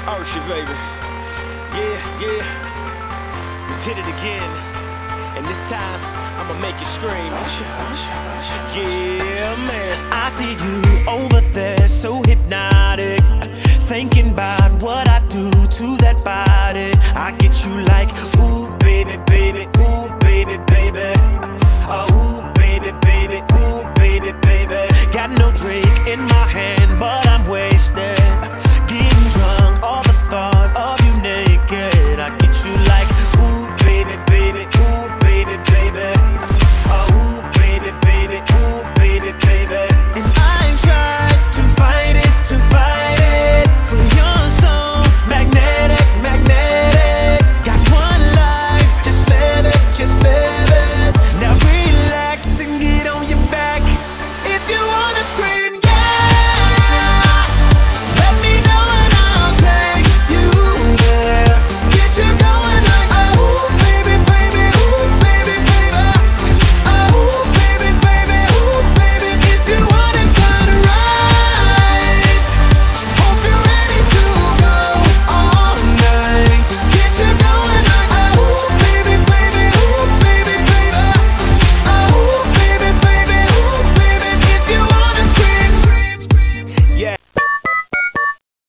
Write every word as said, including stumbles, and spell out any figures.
Usher, baby. Yeah, yeah. We did it again. And this time, I'ma make you scream. Usher, Usher, Usher. Yeah, man. I see you over there, so hypnotic, thinking about what I